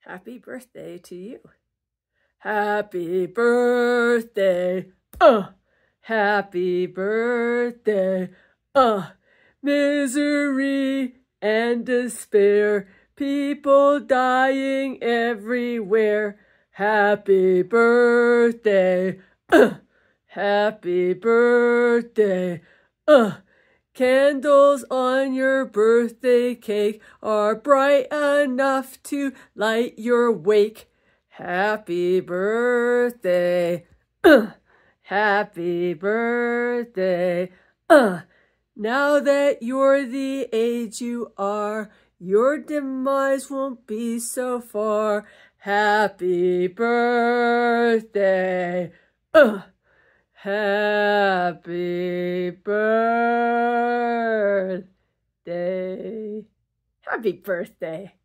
happy birthday to you. Happy birthday, happy birthday, misery and despair, people dying everywhere. Happy birthday, happy birthday, candles on your birthday cake are bright enough to light your wake. Happy birthday, happy birthday, now that you're the age you are, your demise won't be so far. Happy birthday, happy birthday, happy birthday.